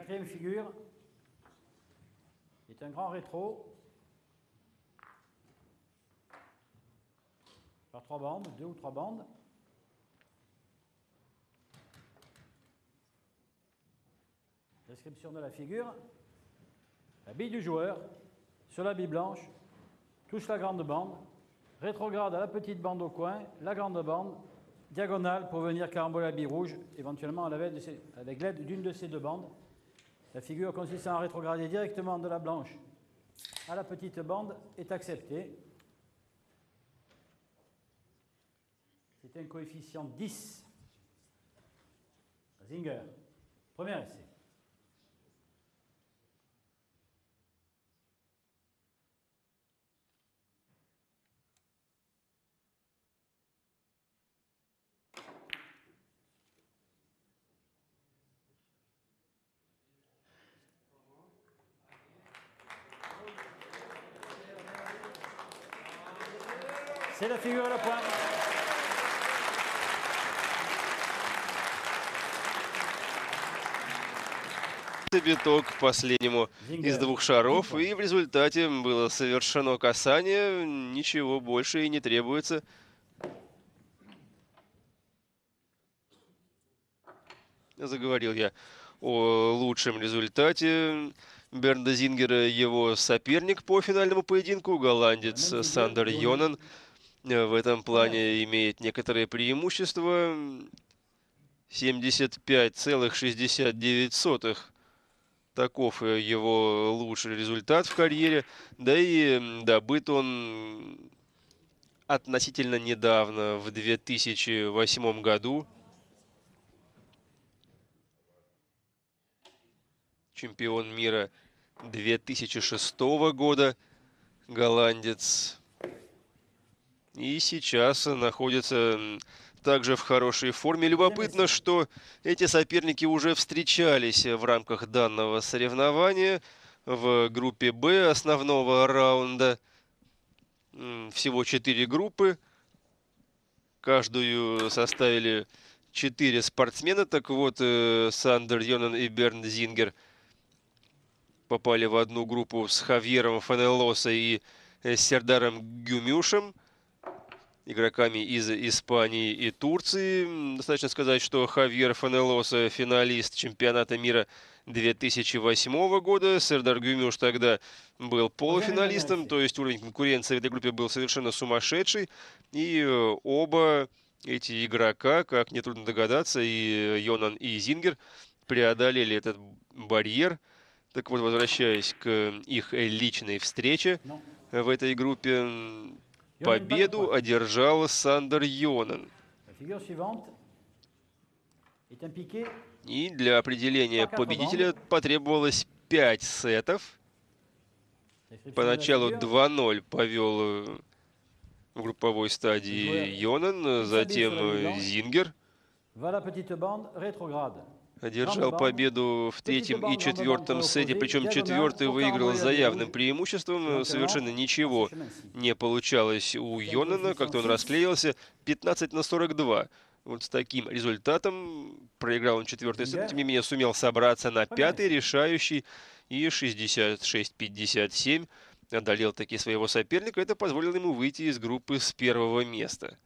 quatrième figure est un grand rétro par 3 bandes, 2 ou 3 bandes. Description de la figure. La bille du joueur sur la bille blanche touche la grande bande, rétrograde à la petite bande au coin, la grande bande, diagonale pour venir caramboler la bille rouge, éventuellement avec l'aide d'une de ces 2 bandes. La figure consistant à rétrograder directement de la blanche à la petite bande est acceptée. C'est un coefficient 10. Zinger, premier essai. C'est la figure à la pointe. Биток к последнему из 2 шаров, и в результате было совершено касание, ничего больше и не требуется. Заговорил я о лучшем результате Бернда Зингера, его соперник по финальному поединку, голландец Сандер Йонан, в этом плане имеет некоторые преимущества. 75,69. Таков его лучший результат в карьере. Да и добыт он относительно недавно, в 2008 году. Чемпион мира 2006 года, голландец. И сейчас находится также в хорошей форме. Любопытно, что эти соперники уже встречались в рамках данного соревнования в группе «Б» основного раунда. Всего 4 группы. Каждую составили 4 спортсмена. Так вот, Сандер Йонан и Бернд Зингер попали в одну группу с Хавьером Фенелоса и Сердаром Гюмюшем, игроками из Испании и Турции. Достаточно сказать, что Хавьер Фенелоса финалист чемпионата мира 2008 года. Сердар Гюмюш тогда был полуфиналистом, то есть уровень конкуренции в этой группе был совершенно сумасшедший. И оба эти игрока, как нетрудно догадаться, и Йонан, и Зингер, преодолели этот барьер. Так вот, возвращаясь к их личной встрече в этой группе, победу одержал Сандер Йонан. И для определения победителя потребовалось 5 сетов. Поначалу 2-0 повел в групповой стадии Йонан, затем Зингер одержал победу в 3-м и 4-м сете, причем 4-й выиграл с заявным преимуществом. Совершенно ничего не получалось у Йонана, как-то он расклеился. 15-42. Вот с таким результатом проиграл он 4-й сет, тем не менее сумел собраться на 5-й, решающий, и 66-57 одолел таки своего соперника. Это позволило ему выйти из группы с 1-го места.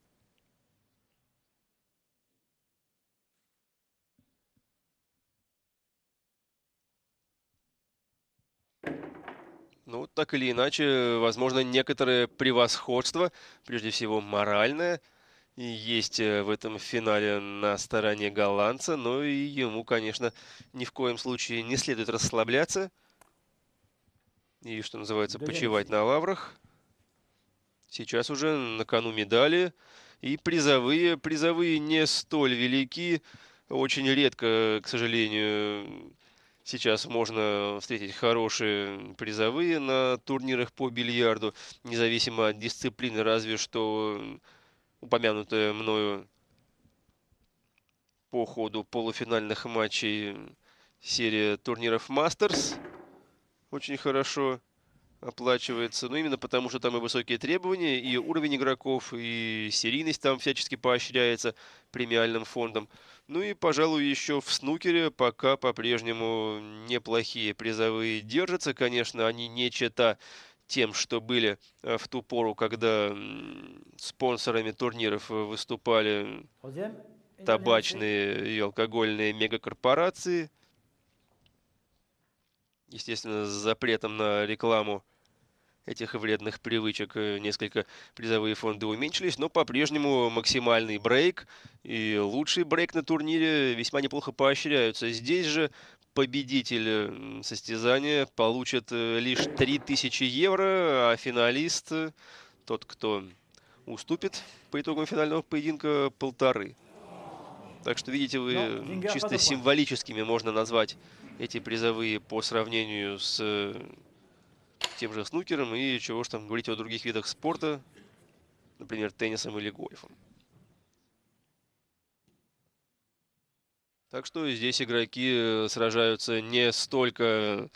Ну, так или иначе, возможно, некоторое превосходство, прежде всего моральное, есть в этом финале на стороне голландца, но и ему, конечно, ни в коем случае не следует расслабляться и, что называется, почивать на лаврах. Сейчас уже на кону медали, и призовые не столь велики. Очень редко, к сожалению, сейчас можно встретить хорошие призовые на турнирах по бильярду, независимо от дисциплины, разве что упомянутая мною по ходу полуфинальных матчей серия турниров Мастерс очень хорошо оплачивается. Ну, именно потому, что там и высокие требования, и уровень игроков, и серийность там всячески поощряется премиальным фондом. Ну и, пожалуй, еще в снукере пока по-прежнему неплохие призовые держатся. Конечно, они не чета тем, что были в ту пору, когда спонсорами турниров выступали Troisième et dernier essai. табачные и алкогольные мегакорпорации. Естественно, с запретом на рекламу этих вредных привычек несколько призовые фонды уменьшились, но по-прежнему максимальный брейк и лучший брейк на турнире весьма неплохо поощряются. Здесь же победитель состязания получит лишь 3000 евро, а финалист, тот, кто уступит по итогам финального поединка, 1500. Так что, видите, вы Non, Zinger, pas чисто de point. символическими можно назвать эти призовые по сравнению с тем же снукером и чего ж там говорить о других видах спорта, например, теннисом или гольфом. Так что здесь игроки сражаются не столько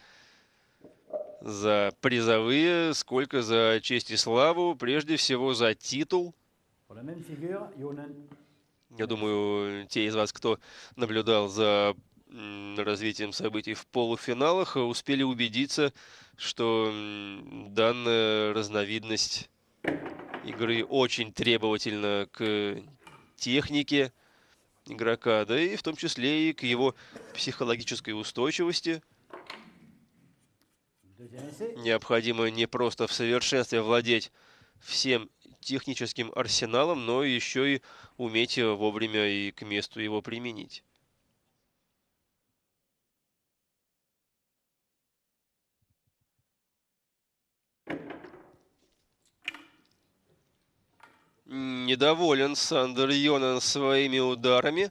за призовые, сколько за честь и славу, прежде всего за титул. Pour la même figure, Ionen. Я думаю, те из вас, кто наблюдал за развитием событий в полуфиналах, успели убедиться, что данная разновидность игры очень требовательна к технике игрока, да и в том числе и к его психологической устойчивости. Deuxième essai. Необходимо не просто в совершенстве владеть всем техническим арсеналом, но еще и уметь вовремя и к месту его применить. Недоволен Сандер Йонен своими ударами.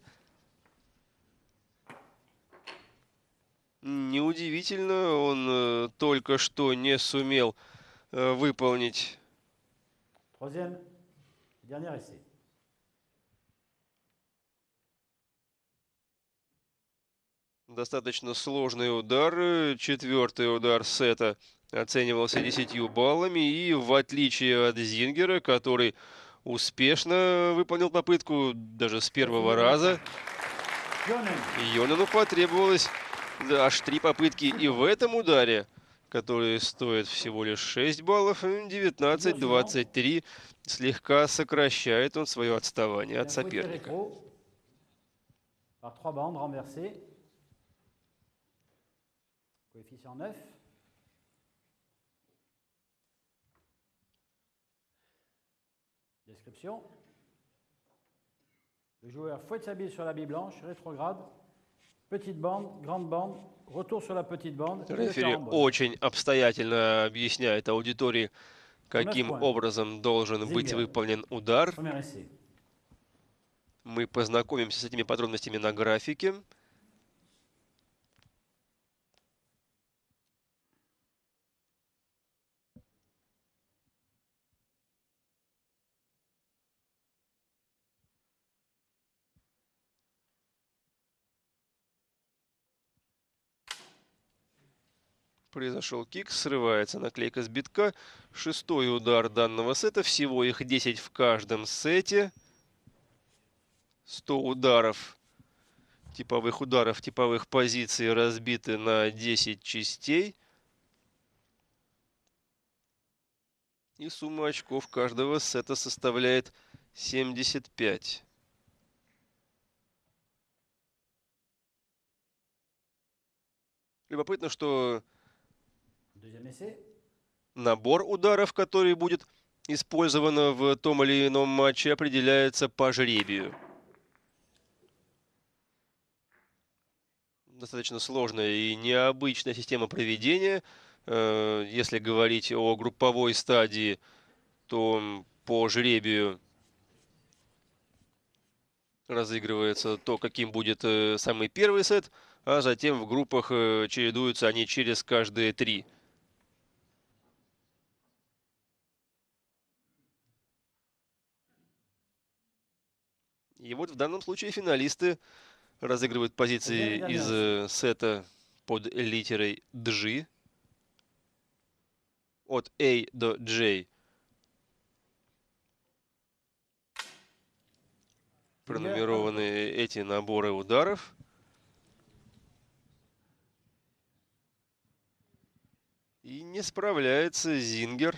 Неудивительно, он только что не сумел выполнить Troisième et dernier essai. достаточно сложный удар. Четвертый удар сета оценивался 10 баллами. И в отличие от Зингера, который успешно выполнил попытку даже с первого раза, Ionen. Йонену потребовалось аж 3 попытки и в этом ударе, который стоит всего лишь 6 баллов, 19-23. Слегка сокращает он свое отставание от Un fouetté соперника. rétro par 3 bandes renversées. Coefficient 9. Description. Le joueur fouette sa bille sur la bille blanche, rétrograde, petite bande, grande bande, retour sur la petite bande. et le Рефери carambole. очень обстоятельно объясняет аудитории, каким points. образом должен быть Зингер. выполнен удар. Premier essai. Мы познакомимся с этими подробностями на графике. Произошел кик, срывается наклейка с битка. Шестой удар данного сета. Всего их 10 в каждом сете. 100 ударов, типовых позиций разбиты на 10 частей. И сумма очков каждого сета составляет 75. Любопытно, что Deuxième essai. набор ударов, который будет использован в том или ином матче, определяется по жребию. Достаточно сложная и необычная система проведения. Если говорить о групповой стадии, то по жребию разыгрывается то, каким будет самый первый сет, а затем в группах чередуются они через каждые 3. И вот в данном случае финалисты разыгрывают позиции из сета под литерой G. от A до J. Пронумерованы эти наборы ударов. И не справляется Зингер.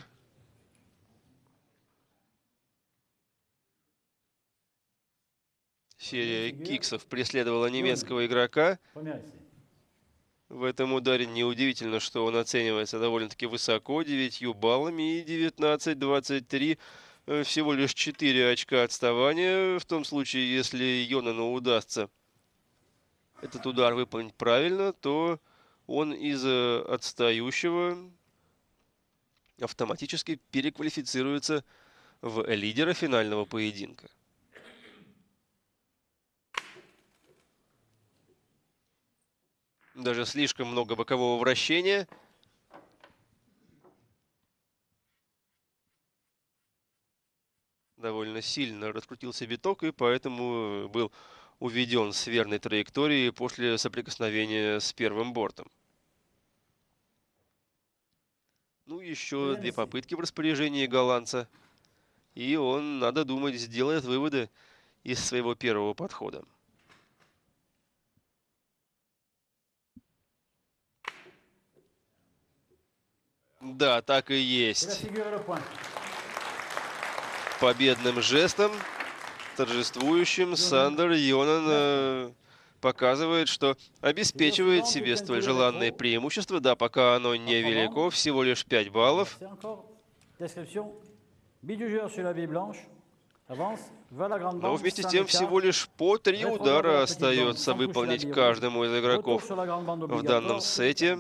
Серия киксов преследовала немецкого игрока. Première essai. В этом ударе неудивительно, что он оценивается довольно-таки высоко, 9 баллами, и 19-23, всего лишь 4 очка отставания. В том случае, если Йонану удастся этот удар выполнить правильно, то он из отстающего автоматически переквалифицируется в лидера финального поединка. Даже слишком много бокового вращения. Довольно сильно раскрутился биток, и поэтому был уведен с верной траектории после соприкосновения с первым бортом. Ну, еще 2 попытки в распоряжении голландца. И он, надо думать, сделает выводы из своего первого подхода. Да, так и Et la есть. figure et le point. Победным жестом, торжествующим, Сандер Йонан показывает, что обеспечивает себе столь желанное преимущество. Да, пока оно невелико, всего лишь 5 баллов. C'est encore. Description. Bille du joueur sur la bille blanche. Avance. Va la grande Но bande. вместе с sans тем écart. всего лишь по 3 Rétrograde удара à la petite bande, остается sans toucher la выполнить bille каждому из rouge. игроков Retour sur la grande bande в данном obligatoire. сете.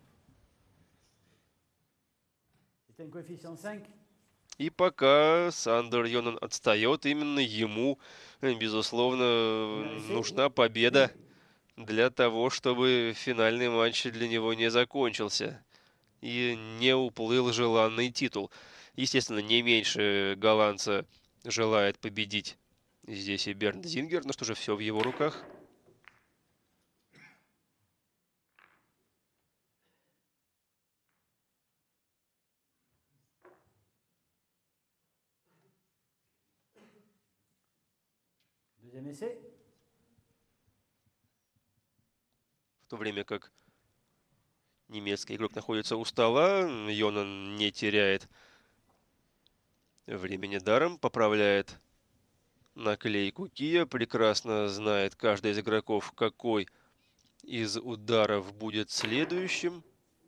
C'est un coefficient 5. И пока Сандер Йонан отстает, именно ему, безусловно, нужна победа для того, чтобы финальный матч для него не закончился и не уплыл желанный титул. Естественно, не меньше голландца желает победить здесь и Бернд Зингер, но что же, все в его руках. Deuxième essai. В то время как немецкий игрок находится у стола, Йонан не теряет времени даром, поправляет наклейку Кия, прекрасно знает каждый из игроков, какой из ударов будет следующим.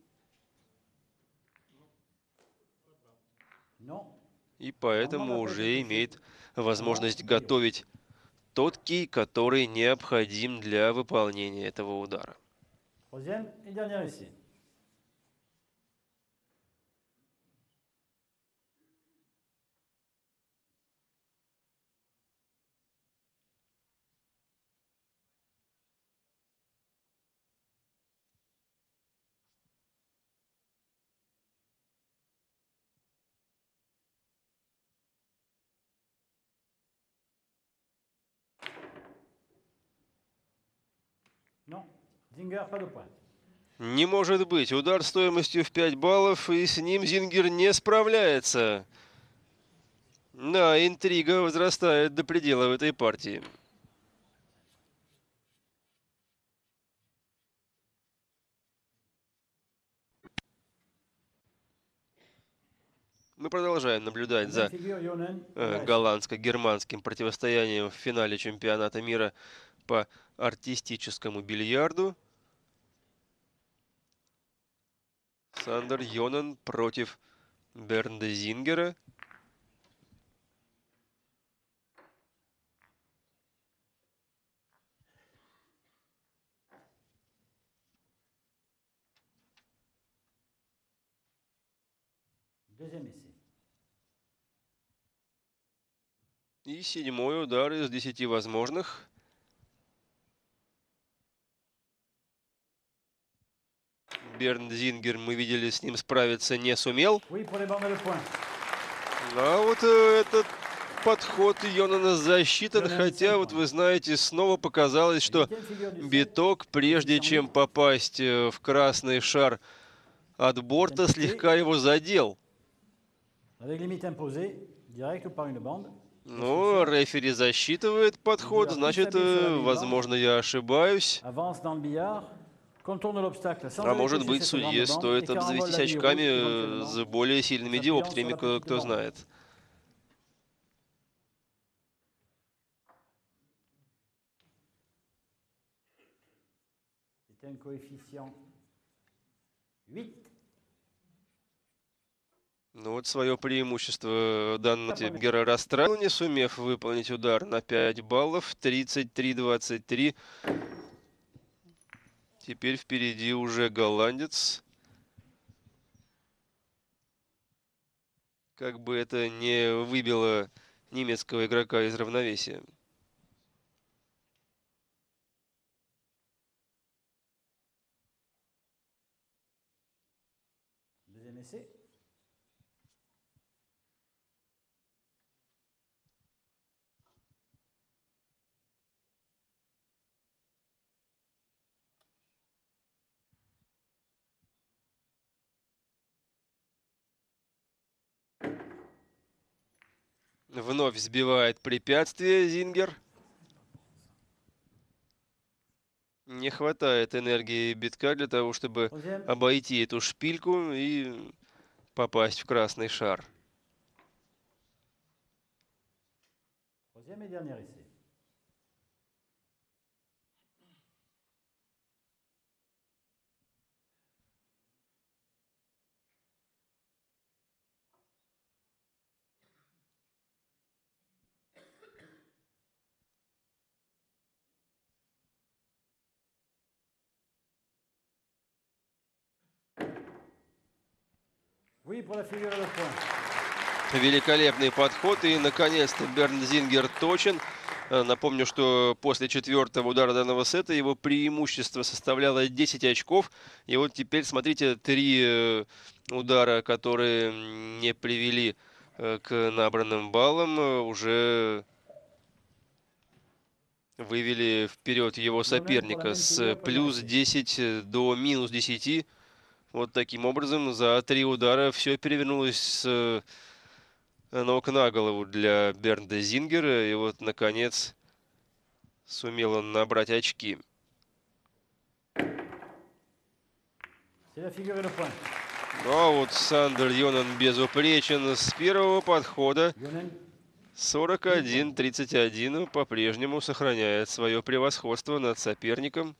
Non. И поэтому уже имеет возможность готовить тот кий, который необходим для выполнения этого удара. Troisième et dernier essai. Non. Zinger, pas de point. Не может быть. Удар стоимостью в 5 баллов, и с ним Зингер не справляется. Да, интрига возрастает до предела в этой партии. Мы продолжаем наблюдать за Figure Yonen. голландско-германским противостоянием в финале чемпионата мира по артистическому бильярду. Сандер Йонан против Бернда Зингера. Deuxième essai. И 7-й удар из 10 возможных. Бернд Зингер, мы видели, с ним справиться не сумел. Oui, pour les bandes et le point. А вот этот подход Йонана засчитан, хотя, вот вы знаете, снова показалось, что Huitième figure du set. биток, прежде чем попасть в красный шар, от борта слегка его задел. Avec limite imposée, direct ou par une bande. Но рефери засчитывает подход, значит, возможно, я ошибаюсь. Avance dans le billard, contourne l'obstacle sans А aller может toucher быть, cette судье grande bande стоит et carambole обзавестись la bille rouge очками éventuellement, с более сильными s'appuyant sur диоптриями, la petite кто bande. знает. C'est un coefficient 8. Ну вот свое преимущество данного Гера расстроил, не сумев выполнить удар на 5 баллов, 33-23. Теперь впереди уже голландец. Как бы это не выбило немецкого игрока из равновесия. Deuxième essai. Вновь сбивает препятствие Зингер. Не хватает энергии битка для того, чтобы обойти эту шпильку и попасть в красный шар. Troisième et dernier essai. Oui, pour la figure et le point. Великолепный подход, и наконец-то Берnd Зингер точен. Напомню, что после четвертого удара данного сета его преимущество составляло 10 очков. И вот теперь, смотрите, 3 удара, которые не привели к набранным баллам, уже вывели вперед его соперника с плюс 10 до минус 10. Вот таким образом за 3 удара все перевернулось с ног на голову для Бернда Зингера. И вот, наконец, сумел он набрать очки. Ну а вот Сандер Йонен безупречен с первого подхода. 41-31 по-прежнему сохраняет свое превосходство над соперником.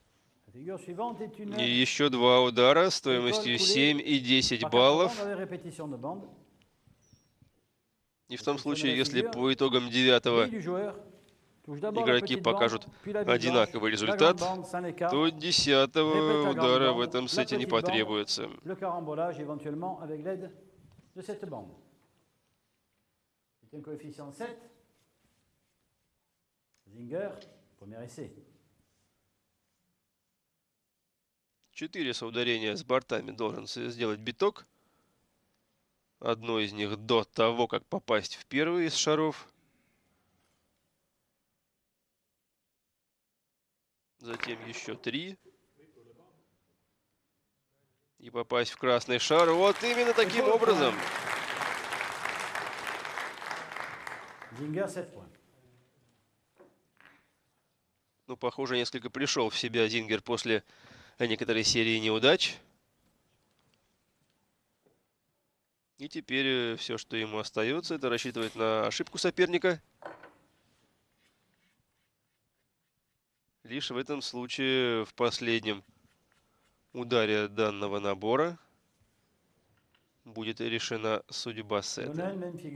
И еще 2 удара стоимостью 7 и 10 баллов. И в том случае, если по итогам 9-го игроки покажут одинаковый результат, то 10-го удара в этом сете не потребуется. Coefficient 7. Zinger, premier essai. 4 соударения с бортами должен сделать биток. Одно из них до того, как попасть в первый из шаров. Затем еще 3. И попасть в красный шар. Вот именно таким образом. Zinger, 7 points. Ну, похоже, несколько пришел в себя Зингер после некоторой серии неудач. И теперь все, что ему остается, это рассчитывать на ошибку соперника. Лишь в этом случае, в последнем ударе данного набора, будет решена судьба сета.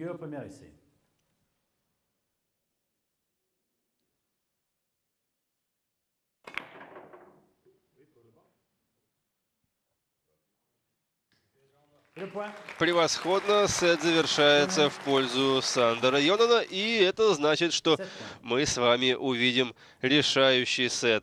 Превосходно, сет завершается в пользу Сандера Йонена, и это значит, что мы с вами увидим решающий сет.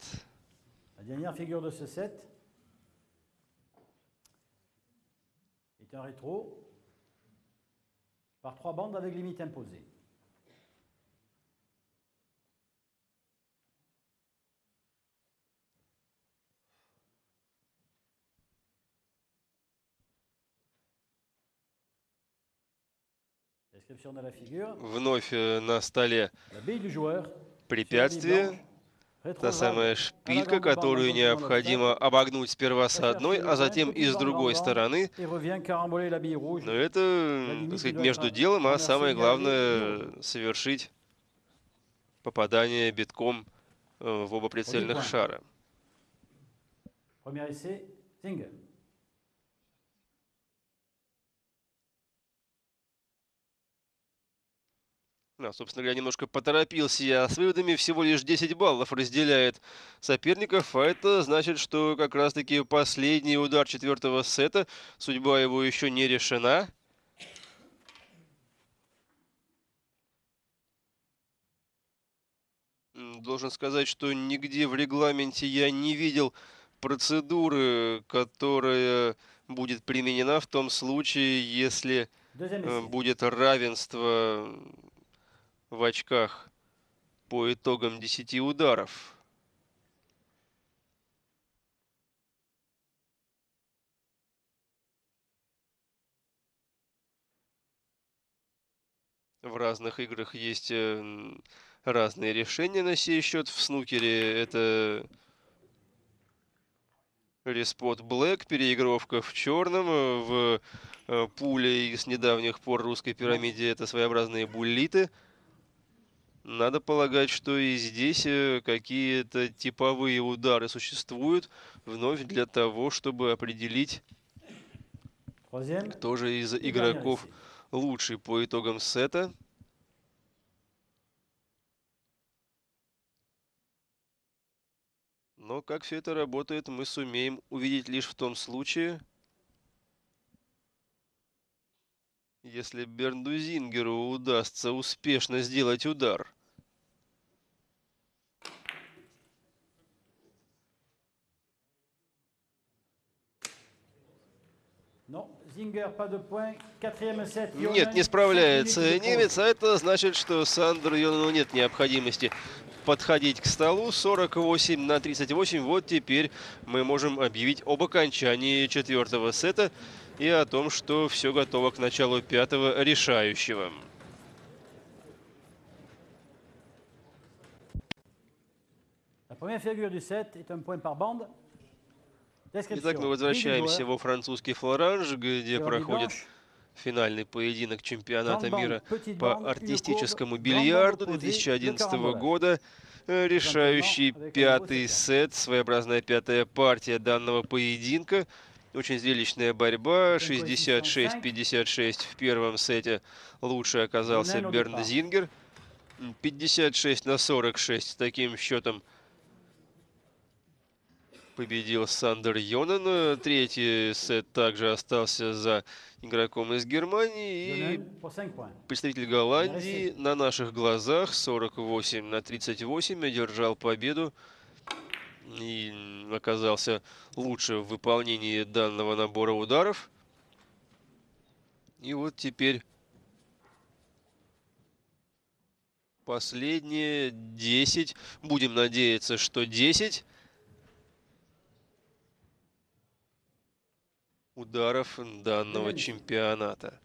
Un rétro par 3 bandes avec limite imposée. Description de la figure. Вновь на столе La bille du joueur. Sur la bille препятствие. blanche, Та rétrograde самая à la шпилька, grande bande en которую contournant необходимо l'obstacle. обогнуть сперва с Va одной, chercher le а coin, затем и petite с bande, другой grande bande, стороны. et revient caramboler la bille rouge. Но La это, limite, так il сказать, doit между être делом, а renversé, самое gagé, bille главное rouge. совершить попадание битком в оба прицельных point. шара. Premier essai, Zinger. Да, собственно говоря, немножко поторопился я с выводами. Всего лишь 10 баллов разделяет соперников. А это значит, что как раз-таки последний удар четвертого сета. Судьба его еще не решена. Должен сказать, что нигде в регламенте я не видел процедуры, которая будет применена в том случае, если Deuxième essai. будет равенство в очках по итогам 10 ударов. В разных играх есть разные решения на сей счет. В снукере это респот блэк, переигровка в черном. В пуле и с недавних пор русской пирамиде это своеобразные буллиты. Надо полагать, что и здесь какие-то типовые удары существуют, вновь для того, чтобы определить, Troisième кто же из et dernier игроков essai. лучший по итогам сета. Но как все это работает, мы сумеем увидеть лишь в том случае, если Бернду Зингеру удастся успешно сделать удар. Non, Zinger, pas de point. Quatrième set. Нет, не справляется немец, а это значит, что Сандеру Йонану нет необходимости подходить к столу. 48-38. Вот теперь мы можем объявить об окончании четвертого сета и о том, что все готово к началу пятого решающего. La première figure du set est un point par bande. Итак, мы возвращаемся во французский Флоранж, где проходит финальный поединок чемпионата мира по артистическому бильярду 2011 года. Решающий пятый сет, своеобразная пятая партия данного поединка. Очень зрелищная борьба, 66-56 в первом сете. Лучше оказался Бернд Зингер. 56-46 таким счетом победил Сандер Йонан. Третий сет также остался за игроком из Германии. И представитель Голландии на наших глазах 48-38 одержал победу и оказался лучше в выполнении данного набора ударов. И вот теперь последние 10. Будем надеяться, что 10 ударов данного чемпионата.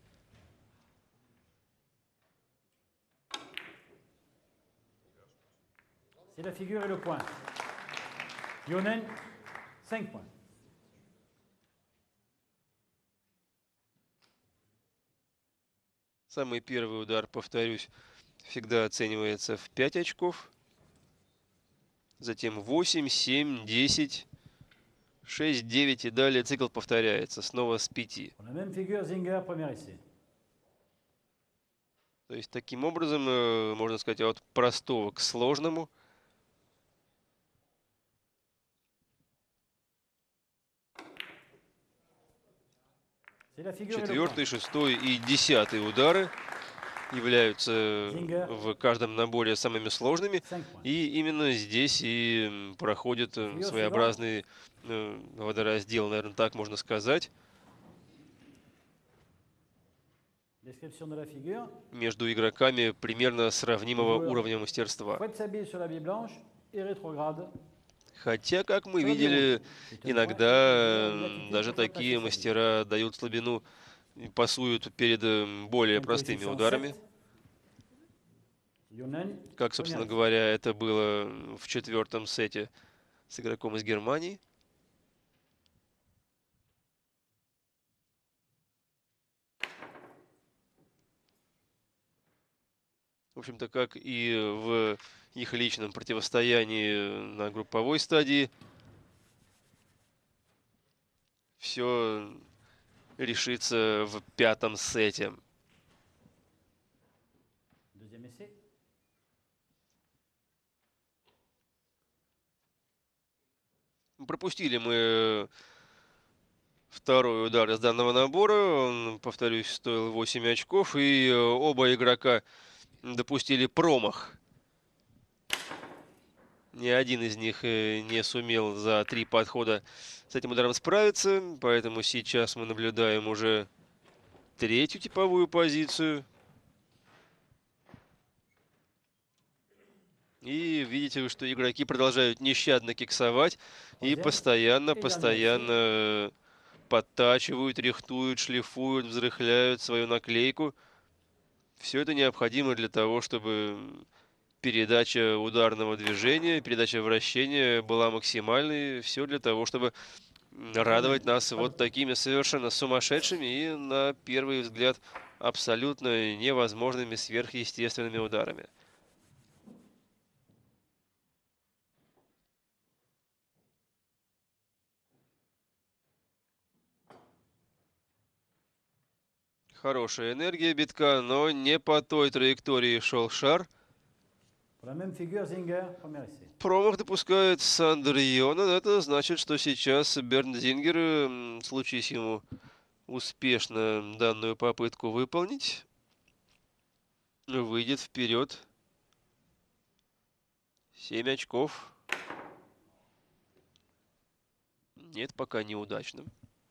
C'est la figure et le point. Yonen, 5 points. Самый первый удар, повторюсь, всегда оценивается в 5 очков. Затем 8, 7, 10, 6, 9 и далее цикл повторяется снова с 5. То есть таким образом, можно сказать, от простого к сложному. Четвертый, шестой и 10-й удары являются в каждом наборе самыми сложными. И именно здесь и проходит своеобразный водораздел, наверное, так можно сказать, между игроками примерно сравнимого уровня мастерства. Хотя, как мы видели, иногда даже такие мастера дают слабину и пасуют перед более Un простыми coefficient ударами. 7. Юнен, Как, собственно première essai. говоря, это было в четвертом сете с игроком из Германии. В общем-то, как и в их личном противостоянии на групповой стадии, все решится в пятом сете. Deuxième essai. Пропустили мы второй удар из данного набора. Он, повторюсь, стоил 8 очков. И оба игрока допустили промах. Ни один из них не сумел за 3 подхода с этим ударом справиться. Поэтому сейчас мы наблюдаем уже третью типовую позицию. И видите вы, что игроки продолжают нещадно киксовать и постоянно подтачивают, рихтуют, шлифуют, взрыхляют свою наклейку. Все это необходимо для того, чтобы передача ударного движения, передача вращения была максимальной. Все для того, чтобы радовать нас вот такими совершенно сумасшедшими и, на первый взгляд, абсолютно невозможными сверхъестественными ударами. Хорошая энергия битка, но не по той траектории шел шар. Pour la même figure, Zinger, premier essai. Промах допускает Сандер Йонен. Это значит, что сейчас Бернт Зингер, случись ему успешно данную попытку выполнить, выйдет вперед. 7 очков. Нет, пока неудачным.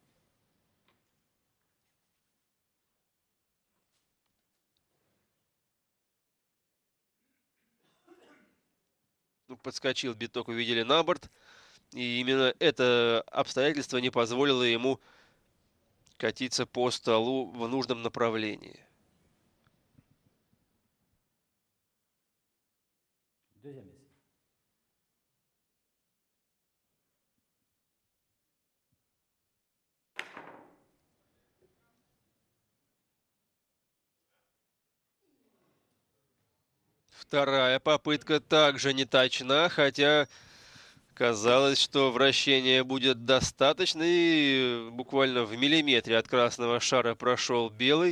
Подскочил биток, увидели на борт. И именно это обстоятельство не позволило ему катиться по столу в нужном направлении. Deuxième essai. Вторая попытка также не точна, хотя казалось, что вращения будет достаточно, и буквально в миллиметре от красного шара прошел белый.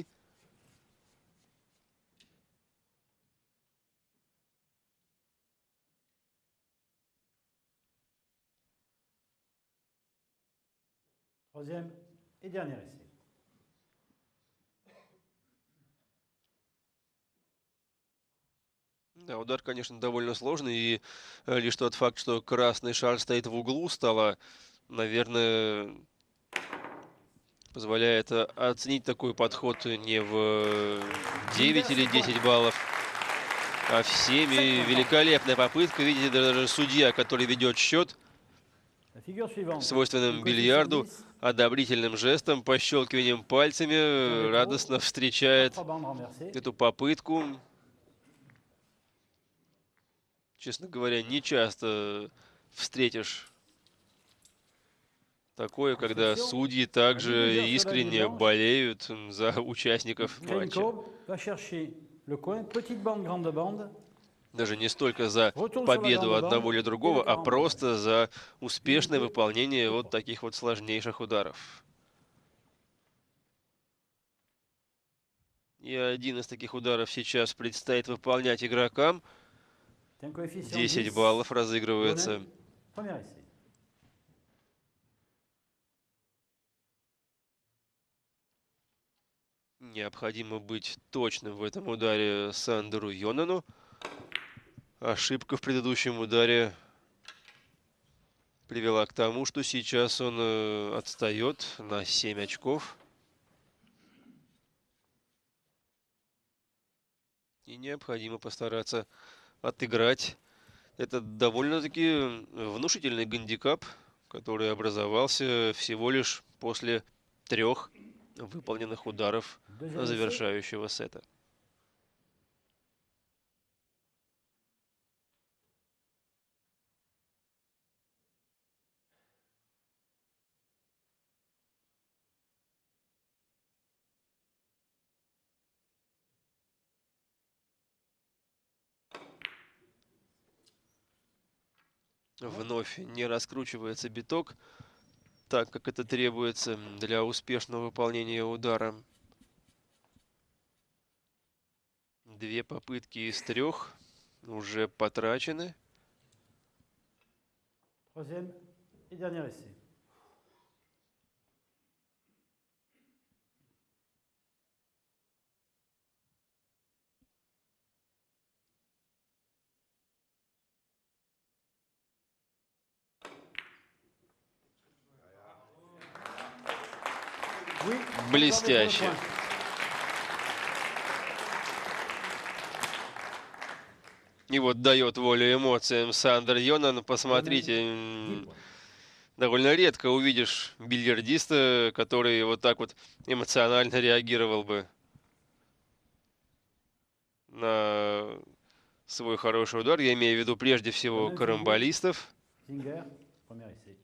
Troisième et dernier essai. Да, удар, конечно, довольно сложный, и лишь тот факт, что красный шар стоит в углу стола, наверное, позволяет оценить такой подход не в 9 или 10 баллов, а в 7. И великолепная попытка. Видите, даже судья, который ведет счет, La figure suivante. свойственным Un coefficient бильярду, 10. одобрительным жестом, пощелкиванием пальцами, радостно встречает 3 bandes renversées. эту попытку. Честно говоря, не часто встретишь такое, когда судьи также искренне болеют за участников матча. Grinko va chercher le coin. Petite bande, grande bande. Даже не столько за победу одного или другого, а просто за успешное выполнение вот таких вот сложнейших ударов. И один из таких ударов сейчас предстоит выполнять игрокам. C'est un coefficient 10 10. баллов разыгрывается. Юнен, premier essai. Необходимо быть точным в этом ударе Сандеру Йонену. Ошибка в предыдущем ударе привела к тому, что сейчас он отстает на 7 очков. И необходимо постараться отыграть этот довольно-таки внушительный гандикап, который образовался всего лишь после 3 выполненных ударов Deuxième essai. завершающего сета. Вновь не раскручивается биток, так как это требуется для успешного выполнения удара. 2 попытки из 3 уже потрачены. Troisième et dernier essai. Oui, Блестяще. accordé pour le point. И вот дает волю эмоциям Сандер Йонан. Посмотрите, 10 points. довольно редко увидишь бильярдиста, который вот так вот эмоционально реагировал бы на свой хороший удар. Я имею в виду прежде всего карамболистов. Zinger, premier essai.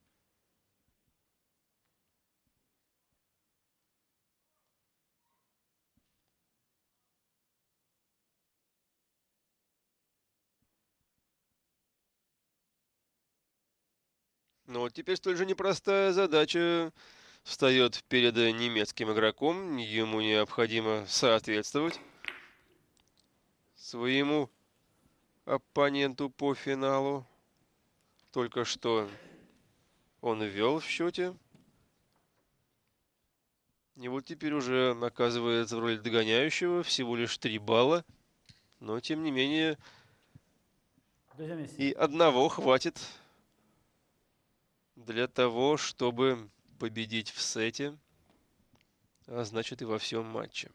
Но вот теперь столь же непростая задача встает перед немецким игроком. Ему необходимо соответствовать своему оппоненту по финалу. Только что он вел в счете. И вот теперь уже оказывается в роли догоняющего. Всего лишь 3 балла. Но тем не менее Deuxième essai. и одного хватит для того, чтобы победить в сете, а значит и во всем матче.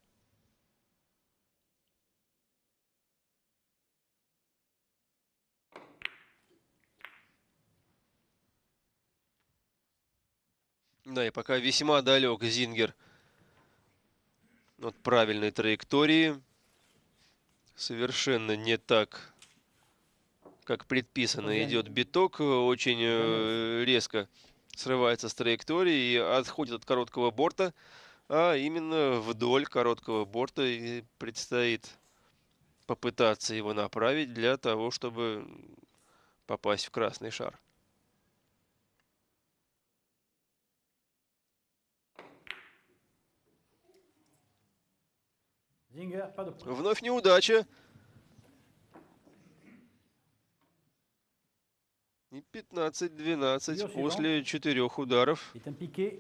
Да, и пока весьма далек Зингер от правильной траектории. Совершенно не так, как предписано, идет биток. Очень резко срывается с траектории и отходит от короткого борта. А именно вдоль короткого борта и предстоит попытаться его направить для того, чтобы попасть в красный шар. Zinger, pas de point. Вновь неудача. И 15-12 после 4 ударов. est un piqué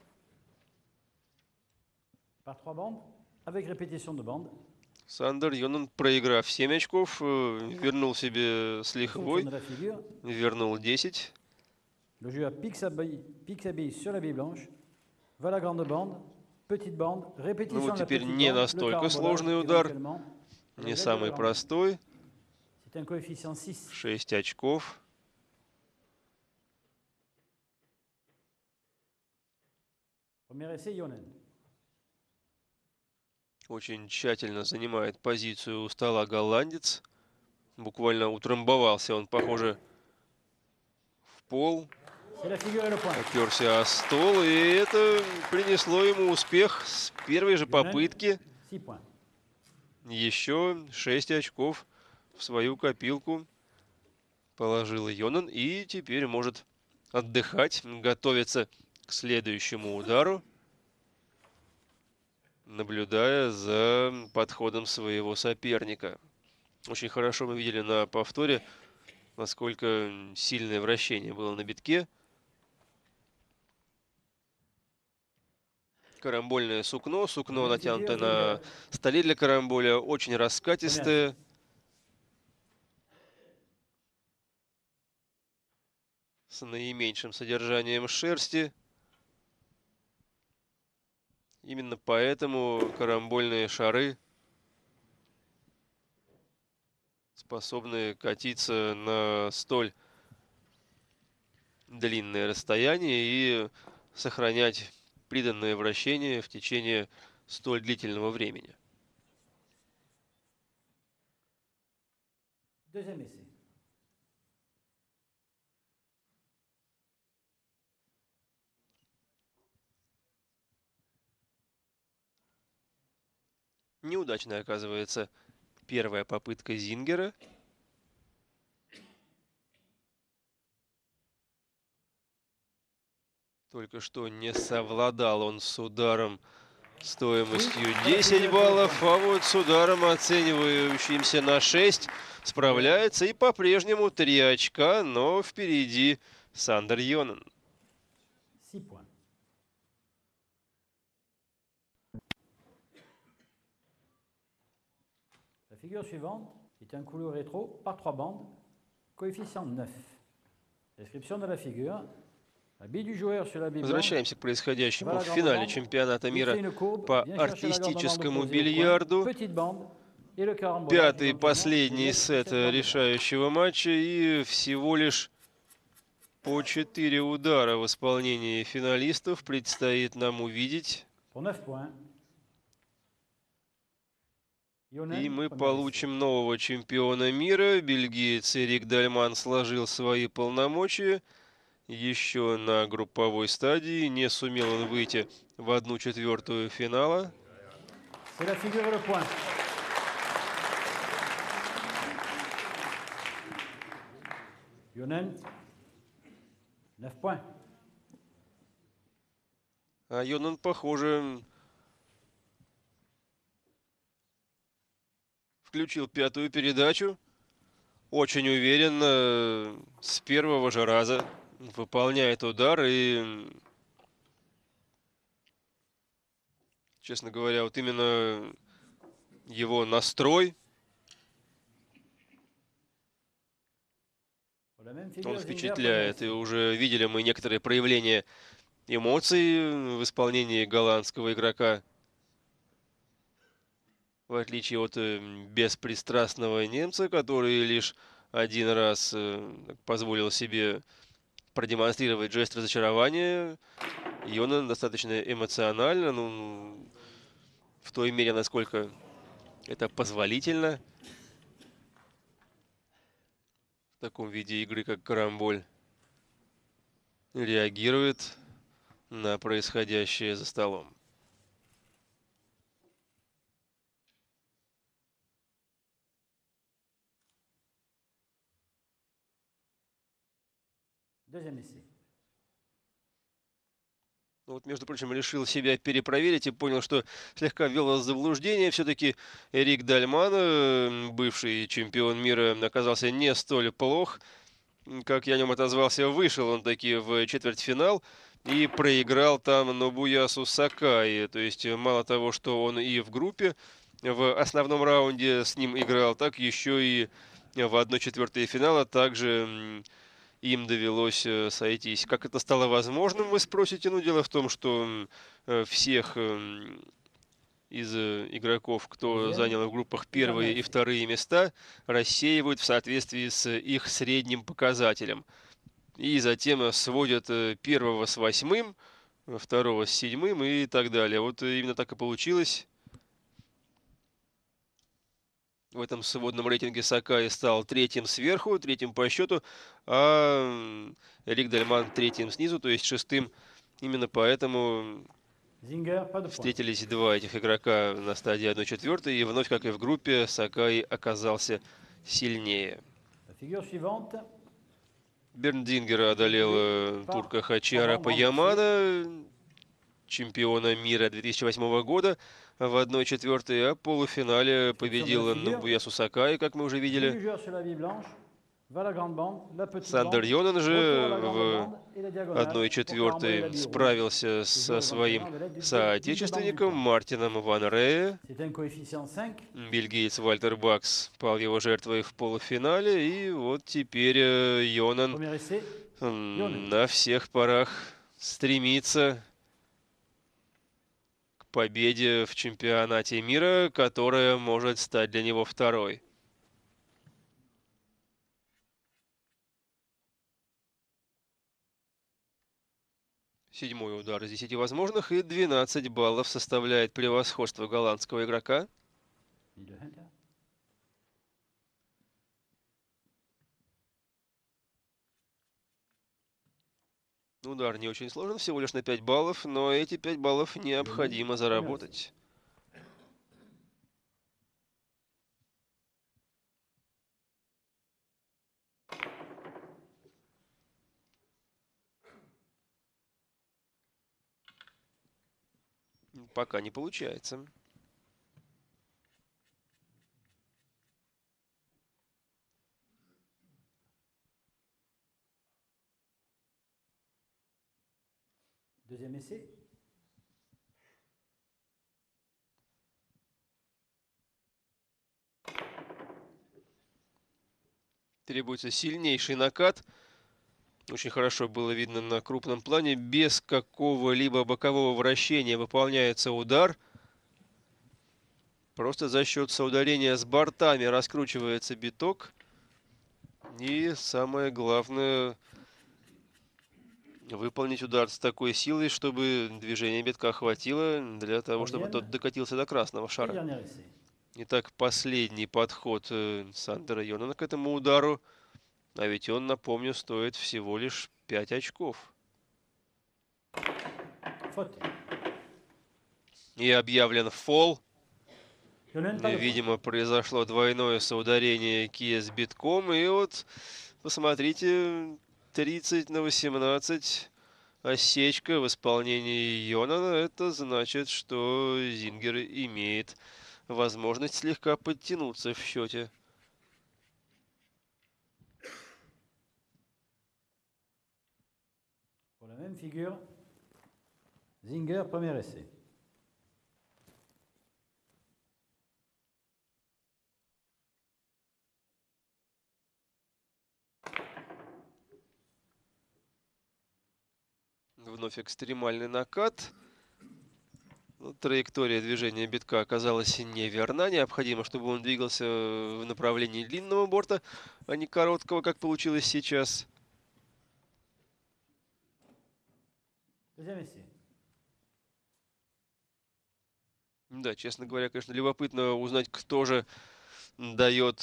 par 3 bandes avec répétition de bandes. Сандер Йонан, проиграв 7 очков, вернул себе с Solution лихвой, de la figure. вернул 10. Le joueur pique sa bille sur la bille blanche. Va la grande bande. Petite bande. Ну Répétition вот de la теперь petite не bande. Le настолько carambolage, сложный удар, éventuellement. не Avec l'aide de самый la grande bande. простой. C'est un coefficient 6. 6 очков. Premier essai, Yonen. Очень тщательно занимает позицию у стола голландец. Буквально утрамбовался он, похоже, в пол. C'est la figure et le point. Оперся о стол, и это принесло ему успех с первой же попытки. 6 points. Еще 6 очков в свою копилку положил Йонан, и теперь может отдыхать, готовиться к следующему удару, наблюдая за подходом своего соперника. Очень хорошо мы видели на повторе, насколько сильное вращение было на битке. Карамбольное сукно, натянутое на столе для карамболя, очень раскатистое. С наименьшим содержанием шерсти. Именно поэтому карамбольные шары способны катиться на столь длинное расстояние и сохранять приданное вращение в течение столь длительного времени. Deuxième essai. Неудачной оказывается первая попытка Зингера. Только что не совладал он с ударом стоимостью 10 баллов, а вот с ударом, оценивающимся на 6, справляется. И по-прежнему 3 очка, но впереди Сандер Йонен. 6 points. La figure suivante est un couloir rétro par 3 bandes, coefficient 9. Description de la figure. La bille du joueur sur la bille blanche. Возвращаемся к происходящему в финале чемпионата мира по артистическому бильярду. Пятый и последний сет решающего матча, и всего лишь по 4 удара в исполнении финалистов предстоит нам увидеть. И мы получим нового чемпиона мира. Бельгиец Эрик Дальман сложил свои полномочия. Еще на групповой стадии не сумел он выйти в 1/4 финала. Йонен, 9 points. А Йонен, похоже, включил пятую передачу. Очень уверенно, с первого же раза выполняет удар. И, честно говоря, вот именно его настрой, он впечатляет. И уже видели мы некоторые проявления эмоций в исполнении голландского игрока. В отличие от беспристрастного немца, который лишь один раз позволил себе продемонстрировать жест разочарования, Йонен достаточно эмоционально, ну, в той мере, насколько это позволительно в таком виде игры, как карамболь, реагирует на происходящее за столом. Ну вот, между прочим, решил себя перепроверить и понял, что слегка ввел вас в заблуждение. Все-таки Эрик Дальман, бывший чемпион мира, оказался не столь плох, как я о нем отозвался. Вышел он таки в четвертьфинал и проиграл там Нобуясу Сакаи. То есть мало того, что он и в группе в основном раунде с ним играл, так еще и в 1/4 финала также им довелось сойтись. Как это стало возможным, вы спросите? Ну, дело в том, что всех из игроков, кто занял в группах первые и вторые места, рассеивают в соответствии с их средним показателем. И затем сводят первого с 8-м, второго с 7-м и так далее. Вот именно так и получилось. В этом сводном рейтинге Сакаи стал третьим сверху, третьим по счету, а Эрик Дальман третьим снизу, то есть 6-м. Именно поэтому встретились два этих игрока на стадии 1/4, и вновь, как и в группе, Сакаи оказался сильнее. Бернд Зингер одолел турка Хачиара Паямана, чемпиона мира 2008 года, в 1/4, а в полуфинале победил Нобуясу Сакаи, как мы уже видели. Сандер Йонен же в 1/4 справился со своим соотечественником Мартином Ван Рее. Бельгиец Вальтер Бакс пал его жертвой в полуфинале, и вот теперь Йонен на всех парах стремится к победе в чемпионате мира, которая может стать для него второй. 7-й удар из 10 возможных, и 12 баллов составляет превосходство голландского игрока. Ligne de Hunter. Удар не очень сложен, всего лишь на 5 баллов, но эти 5 баллов необходимо заработать. Пока не получается. Deuxième essai. Требуется сильнейший накат. Очень хорошо было видно на крупном плане. Без какого-либо бокового вращения выполняется удар. Просто за счет соударения с бортами раскручивается биток. И самое главное, выполнить удар с такой силой, чтобы движение битка хватило для того, чтобы тот докатился до красного Et шара. dernier essai. Итак, последний подход Сандера Йонана к этому удару. А ведь он, напомню, стоит всего лишь 5 очков. Faute. И объявлен фол. Yonen, pas de point. Видимо, произошло двойное соударение кия с битком. И вот, посмотрите, 30-18 осечка в исполнении Йонана. Это значит, что Зингер имеет возможность слегка подтянуться в счете. Pour la même figure, Zinger, premier essai. Вновь экстремальный накат. Но траектория движения битка оказалась неверна. Необходимо, чтобы он двигался в направлении длинного борта, а не короткого, как получилось сейчас. Deuxième essai. Да, честно говоря, конечно, любопытно узнать, кто же дает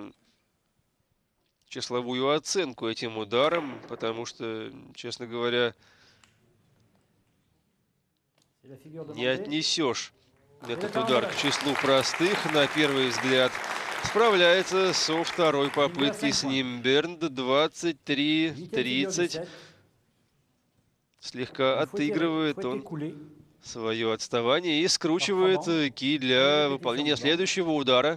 числовую оценку этим ударам, потому что, честно говоря, C'est la figure не demandée. отнесешь этот удар к числу простых. На первый взгляд справляется со второй попытки с ним Бернд. Huitième figure du 23-30. set. Слегка отыгрывает Fouetté он coulé. свое отставание и скручивает ки для выполнения следующего удара.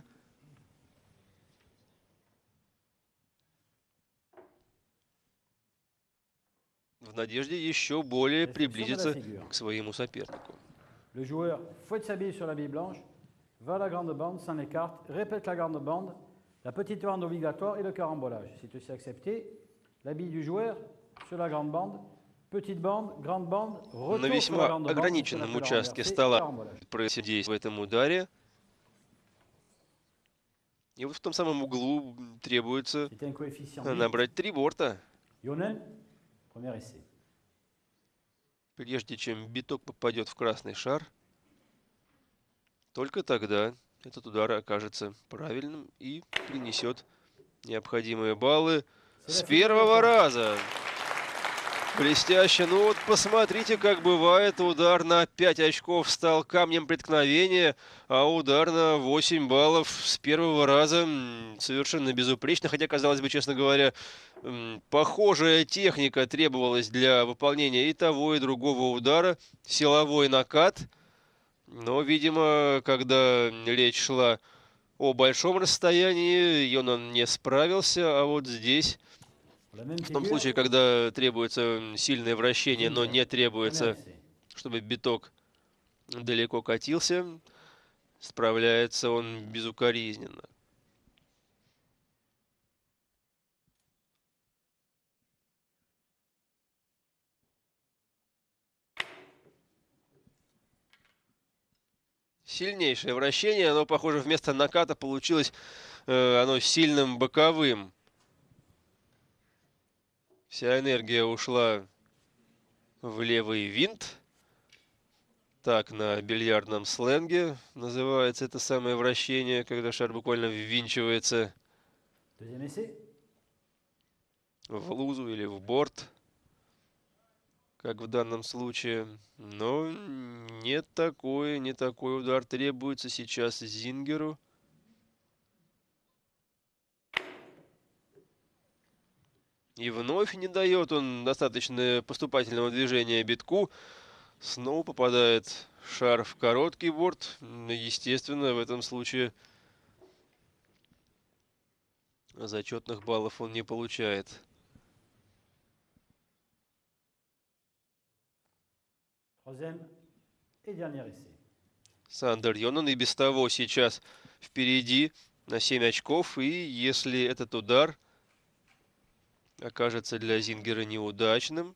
В надежде еще более приблизиться к своему сопернику. Le joueur fouette sa bille sur la bille blanche, va à la grande bande, s'en écarte, répète la grande bande, la petite bande obligatoire et le carambolage. C'est aussi accepté. La bille du joueur sur la grande bande, petite bande, grande bande, retour На sur la весьма grande bande, ограниченном участке стола происходит в этом ударе. И вот в том самом углу требуется C'est un coefficient 8. набрать 3 борта, Yonen, premier essai. прежде чем биток попадет в красный шар. Только тогда этот удар окажется правильным и принесет необходимые баллы с первого раза. Блестяще. Ну вот посмотрите, как бывает. Удар на 5 очков стал камнем преткновения, а удар на 8 баллов с первого раза совершенно безупречно. Хотя, казалось бы, честно говоря, похожая техника требовалась для выполнения и того, и другого удара. Силовой накат. Но, видимо, когда речь шла о большом расстоянии, Йонан не справился, а вот здесь... В том случае, когда требуется сильное вращение, но не требуется, чтобы биток далеко катился, справляется он безукоризненно. Сильнейшее вращение, оно, похоже, вместо наката получилось оно сильным боковым. Вся энергия ушла в левый винт. Так на бильярдном сленге называется это самое вращение, когда шар буквально ввинчивается Deuxième essai. в лузу или в борт, как в данном случае. Но не такой удар требуется сейчас Зингеру. И вновь не дает он достаточно поступательного движения битку. Снова попадает шар в короткий борт. Естественно, в этом случае зачетных баллов он не получает. Troisième et dernier essai. Сандер Йонан и без того сейчас впереди на 7 очков. И если этот удар окажется для Зингера неудачным,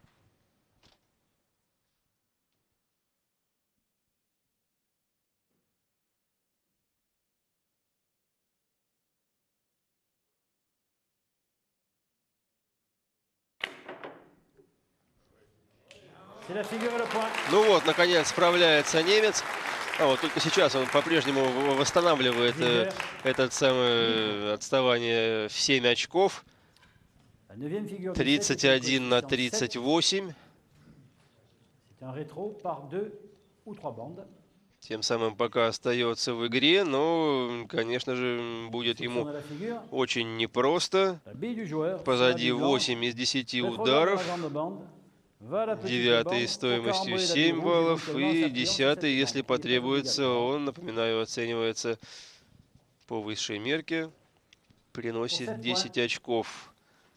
C'est la figure et le point. ну вот, наконец справляется немец. А вот только сейчас он по-прежнему восстанавливает этот самое отставание в 7 очков. La neuvième figure du set est 31 на le coefficient 7. 38. C'est un rétro par 2 ou 3 bandes. Тем самым пока остается в игре, но, конечно же, будет Description ему de la figure. очень непросто. La bille du joueur. Позади sur la bille blanche. 8 из 10 Rétrograde dans ударов. la grande bande. Va à la petite Девятый bande. Au стоимостью carambolé de la 7 bille rouge, баллов. éventuellement И s'appuyant sur 10-й, cette если bande, qui n'est pas потребуется, obligatoire. он, напоминаю, оценивается по высшей мерке. Приносит 10 очков.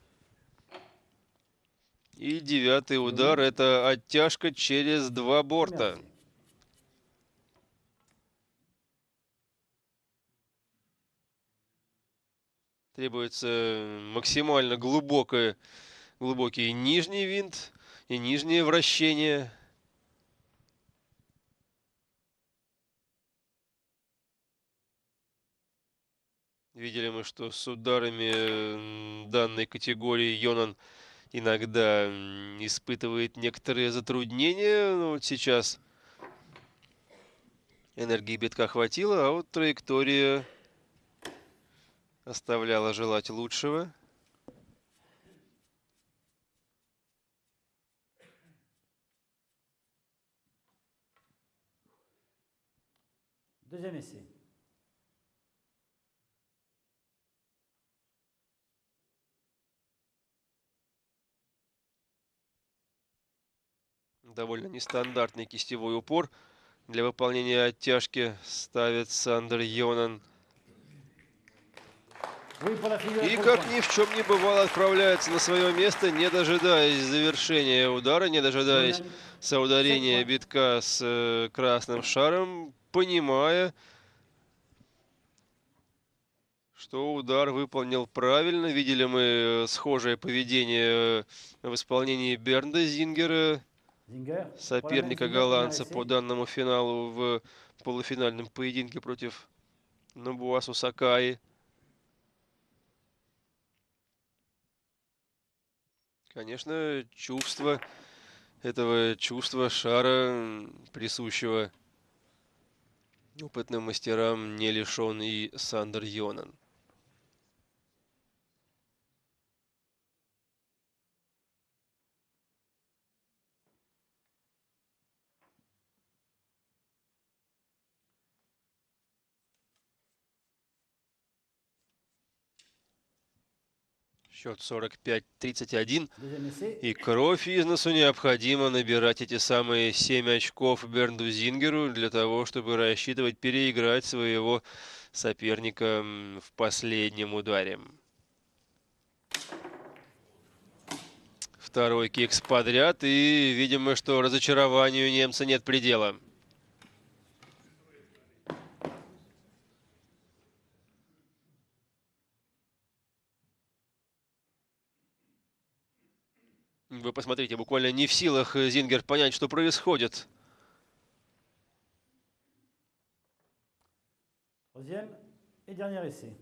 И 9-й удар — это оттяжка через 2 борта. Merci. Требуется максимально глубокий нижний винт и нижнее вращение. Видели мы, что с ударами данной категории Йонан иногда испытывает некоторые затруднения. Но вот сейчас энергии битка хватило, а вот траектория оставляла желать лучшего. Deuxième essai. Довольно нестандартный кистевой упор для выполнения оттяжки ставит Сандер Йонан. Oui, pour la figure И et pour le как point. ни в чем не бывало, отправляется на свое место, не дожидаясь завершения удара, не дожидаясь соударения битка с красным шаром, понимая, что удар выполнил правильно. Видели мы схожее поведение в исполнении Бернда Зингера, Zinger. соперника голландца по данному финалу в полуфинальном поединке против Нобуасу Сакаи. Конечно, чувство шара, присущего опытным мастерам, не лишен и Сандер Йонан. Счет 45-31. Deuxième essai. И кровь из носу необходимо набирать эти самые 7 очков Бернду Зингеру для того, чтобы рассчитывать переиграть своего соперника в последнем ударе. Второй кикс подряд, и видимо, что разочарованию немца нет предела. Вы посмотрите, буквально не в силах Зингер понять, что происходит. Troisième et dernier essai.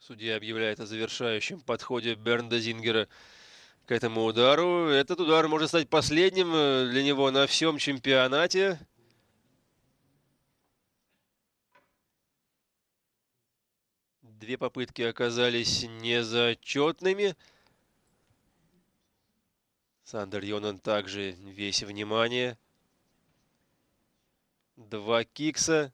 Судья объявляет о завершающем подходе Бернда Зингера к этому удару. Этот удар может стать последним для него на всем чемпионате. Две попытки оказались незачетными. Сандер Йонан также весь внимание. Два кикса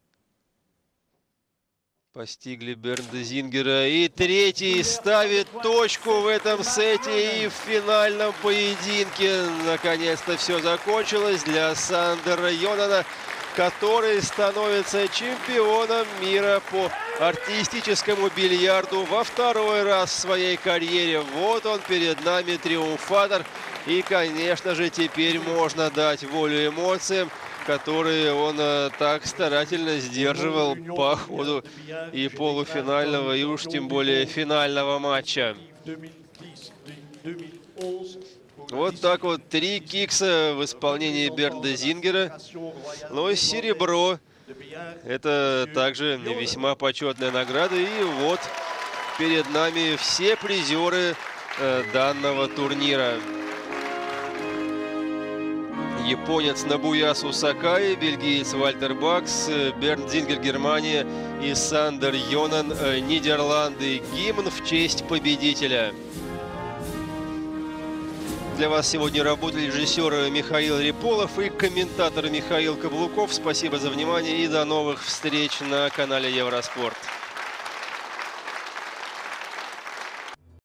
постигли Бернда Зингера. И третий ставит точку в этом сете. И в финальном поединке наконец-то все закончилось для Сандера Йонана, который становится чемпионом мира по артистическому бильярду во второй раз в своей карьере. Вот он перед нами, триумфатор. И, конечно же, теперь можно дать волю эмоциям, которые он так старательно сдерживал по ходу и полуфинального, и уж тем более финального матча. Вот так вот, 3 кикса в исполнении Бернда Зингера. Но серебро — это также весьма почетная награда. И вот перед нами все призеры данного турнира. Японец Нобуясу Сакай, бельгиец Вальтер Бакс, Бернд Зингер, Германия, и Сандер Йонан, Нидерланды. Гимн в честь победителя. Для вас сегодня работали режиссер Михаил Реполов и комментатор Михаил Каблуков. Спасибо за внимание и до новых встреч на канале Евроспорт.